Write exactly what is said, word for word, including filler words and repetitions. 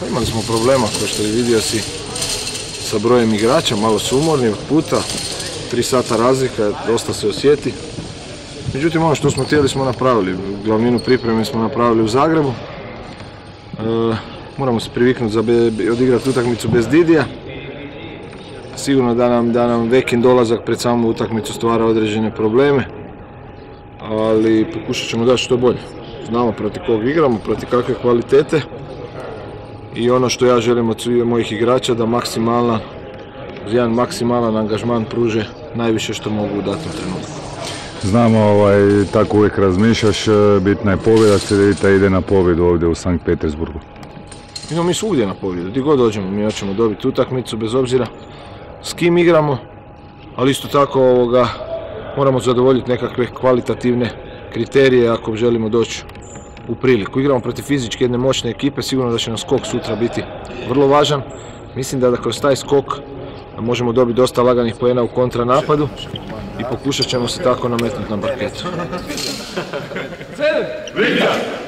Pa imali smo problema, kao što je vidio si, sa brojem igrača, malo su umorni od puta, tri sata razlika, dosta se osjeti. Međutim, ono što smo htjeli smo napravili, glavninu pripreme smo napravili u Zagrebu. E, moramo se priviknuti za odigrati utakmicu bez Didija. Sigurno da nam, da nam Vekin dolazak pred samu utakmicu stvara određene probleme, ali pokušat ćemo dati što bolje. Znamo protiv kog igramo, protiv kakve kvalitete i ono što ja želim od svih mojih igrača da maksimalna, jedan maksimalan angažman pruže najviše što mogu u datom trenutku. Znamo, ovaj, tako uvijek razmišljaš, bitna je pobjeda, Cedevita ide na pobjedu ovdje u Sankt Petersburgu. No, mi svugdje na pobjedu, gdje god dođemo mi hoćemo dobiti utakmicu bez obzira s kim igramo, ali isto tako ovoga, moramo zadovoljiti nekakve kvalitativne kriterije ako želimo doći u priliku. Igramo protiv fizičke jedne moćne ekipe, sigurno da će nam skok sutra biti vrlo važan. Mislim da, da kroz taj skok možemo dobiti dosta laganih poena u kontranapadu i pokušat ćemo se tako nametnuti na parketu.